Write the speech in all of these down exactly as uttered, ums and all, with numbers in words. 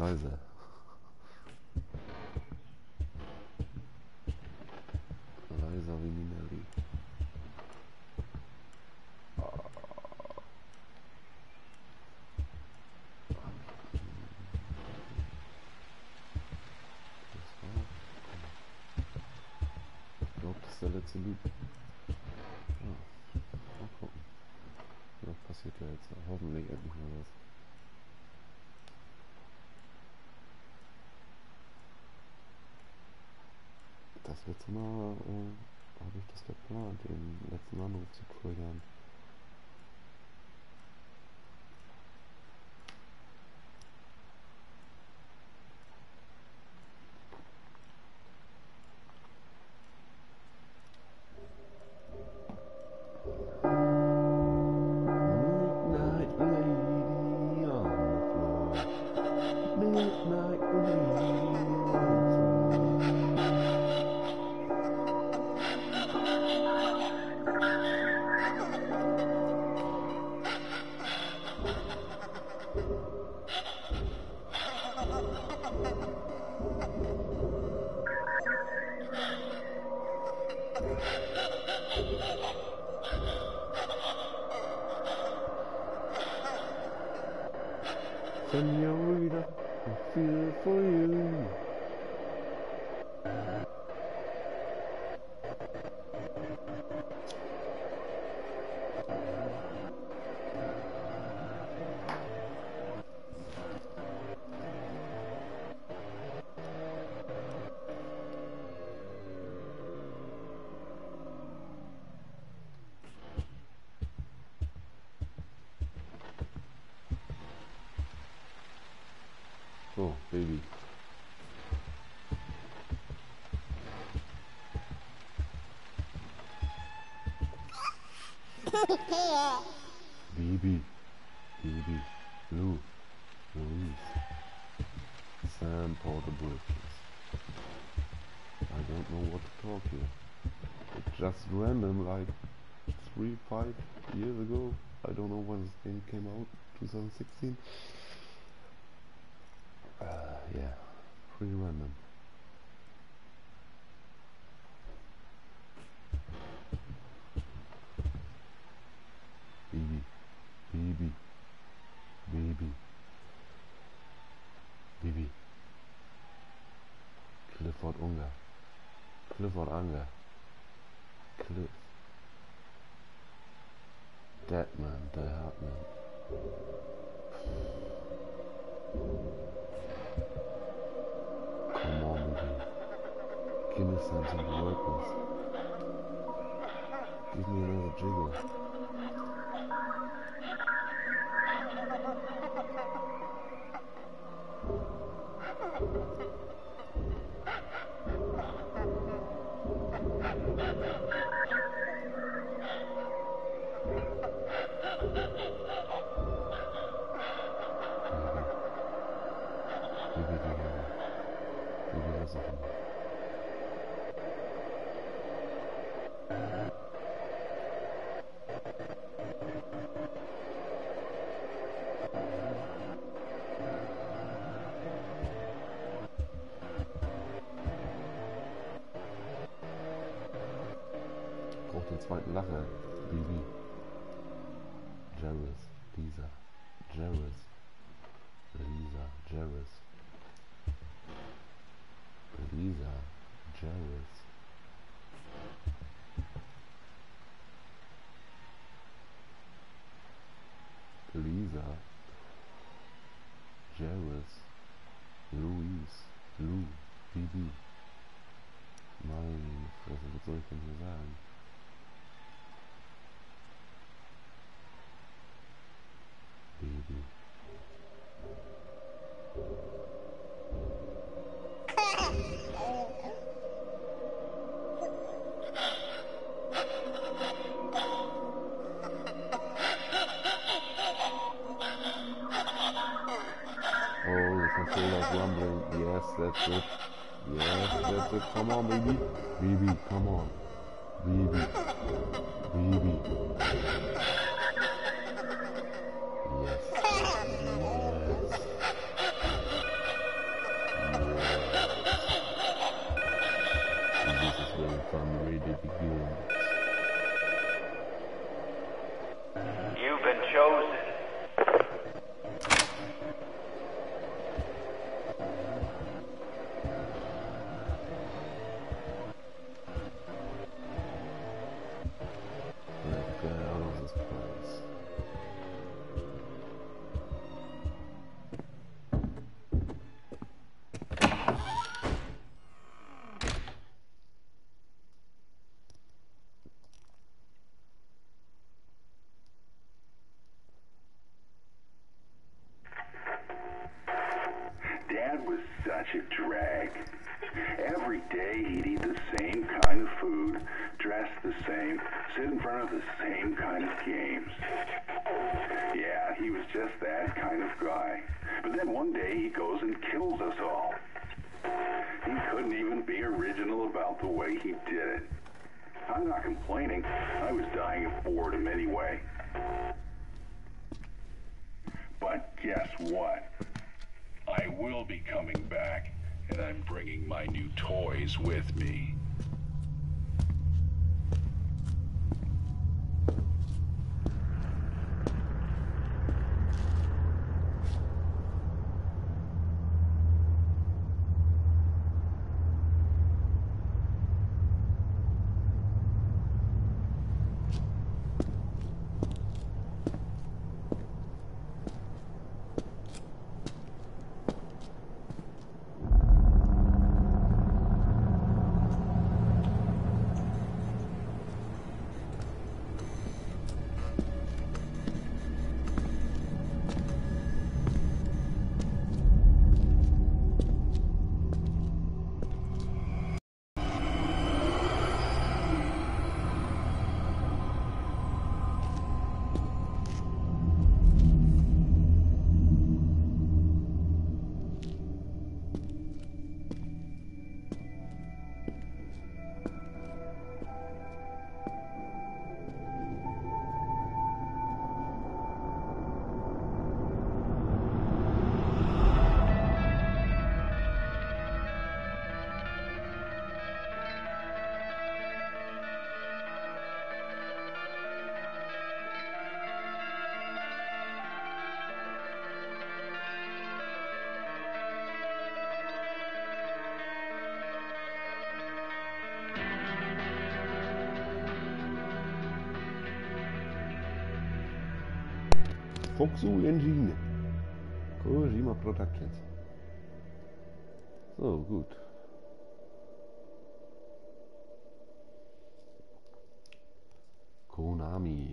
leise. Leiser wie Minelli. Ich glaube, das ist der letzte Loop. Ah, mal gucken. Was passiert da jetzt? Hoffentlich endlich mal was. Das letzte Mal äh, habe ich das geplant, den letzten Anruf zu triggern. Midnight lady on the floor. Midnight lady on the Senorita, I feel for you. So, Baby. Baby. Baby. Lou. Louise. Sam Porter Bridges. I don't know what to talk here. It's just random, like three, five years ago. I don't know when this game came out. twenty sixteen. Uh, yeah, pretty random. Baby, baby, baby, baby. Clifford Unger. Clifford Unger. Cliff. Dead man, die hard man. Come on, baby. Give me something to work with. Give me another jiggle. Baby, baby, baby. Baby, lass ich ihn. Braucht den zweiten Lacher. Baby. Jairus. Lisa. Jairus. Lisa. Jairus. Lisa. Jairus. Lisa. Jairus. Louise. Lou. Bibi. Meine Fresse, was soll ich denn hier sagen? Baby. Oh, the controller's rumbling. Yes, that's it. Yes, that's it. Come on, baby. Baby, come on. Baby. Baby. Yes. Yes. such a drag. Every day he'd eat the same kind of food, dress the same, sit in front of the same kind of games. Yeah, he was just that kind of guy. But then one day he goes and kills us all. He couldn't even be original about the way he did it. I'm not complaining. I was dying of boredom anyway. But guess what? I will be coming back, and I'm bringing my new toys with me. Foxhole Engine. Kojima Productions. So, gut. Konami.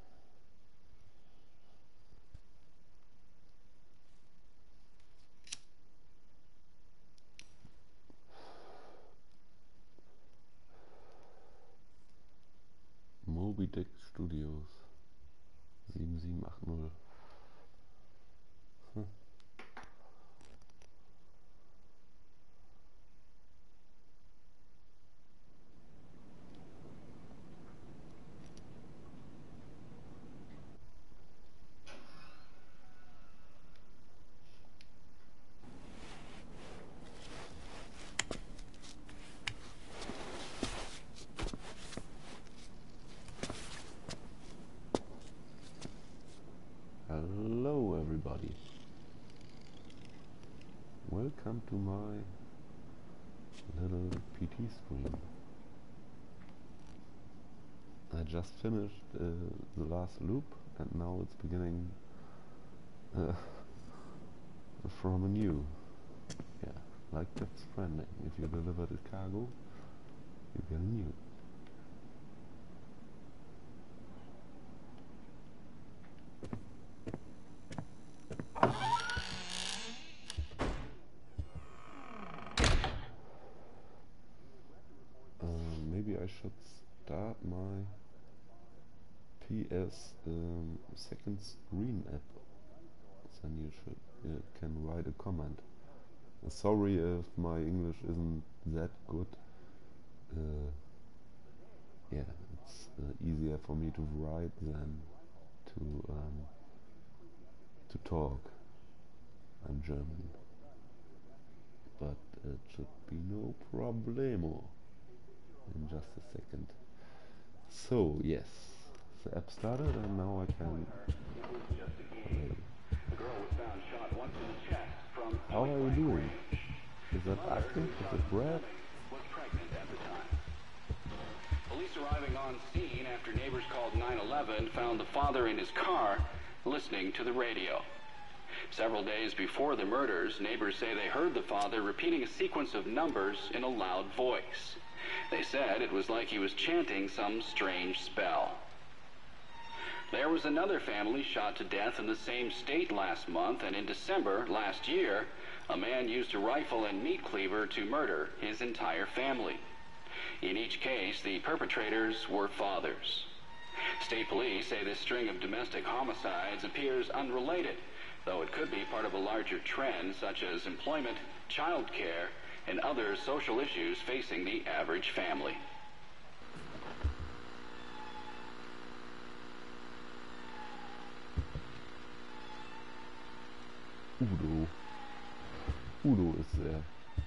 Moby Dick Studios. sieben sieben acht null. Hm. Hello everybody. Welcome to my little P T stream. I just finished uh, the last loop and now it's beginning uh, from a new. Yeah, like Death Stranding. If you deliver the cargo, you get a new. I should start my P S um, second screen app. Then you should uh, can write a comment. Uh, sorry if my English isn't that good. Uh, yeah, it's uh, easier for me to write than to um, to talk. I'm German, but it should be no problemo. In just a second. So yes, the app started and now I can play. How are you doing? Is that active? Is it red? Police arriving on scene after neighbors called nine one one found the father in his car listening to the radio. Several days before the murders, neighbors say they heard the father repeating a sequence of numbers in a loud voice. They said it was like he was chanting some strange spell. There was another family shot to death in the same state last month, and in December last year, a man used a rifle and meat cleaver to murder his entire family. In each case, the perpetrators were fathers. State police say this string of domestic homicides appears unrelated, though it could be part of a larger trend such as employment, child care, and other social issues facing the average family. Udo. Udo ist er.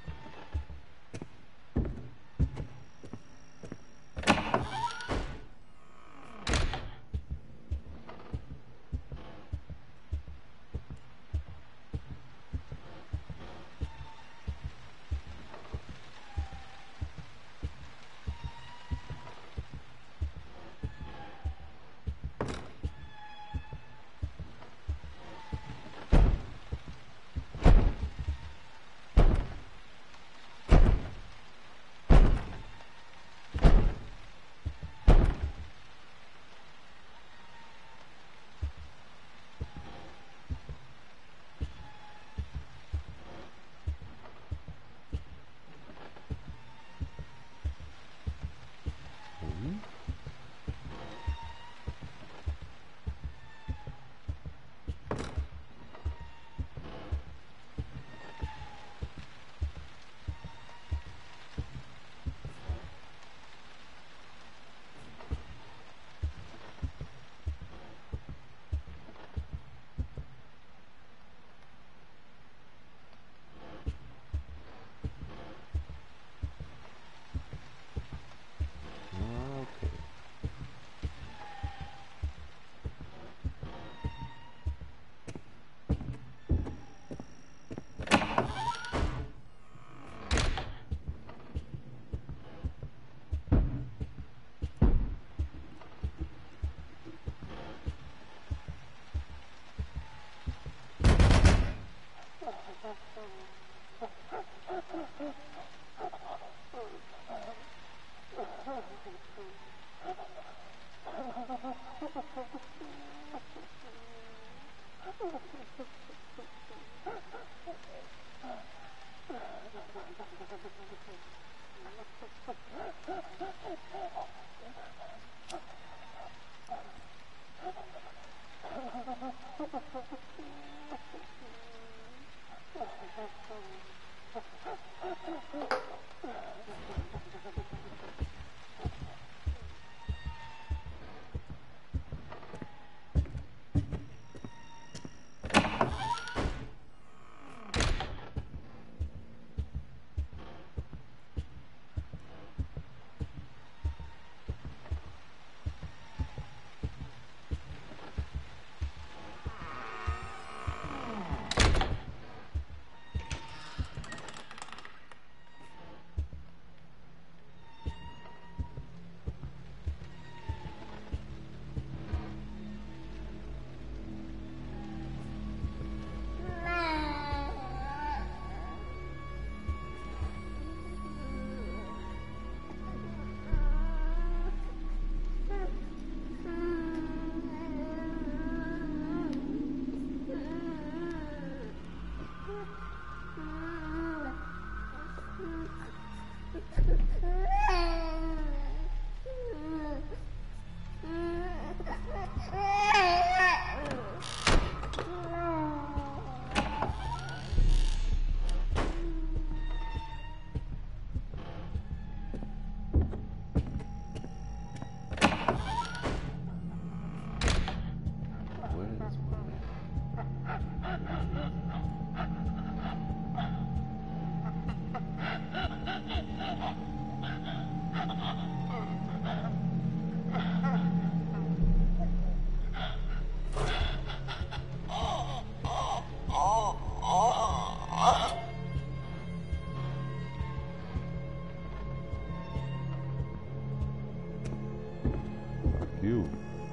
you.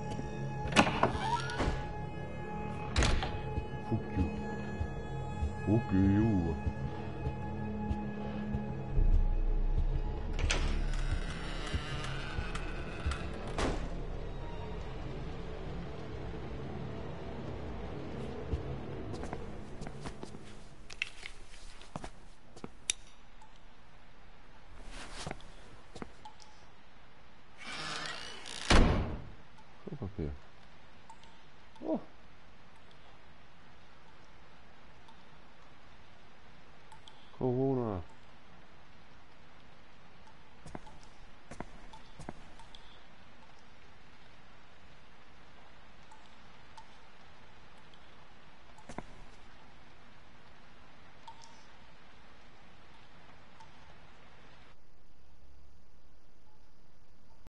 Fuck you. Fuck you. Oh.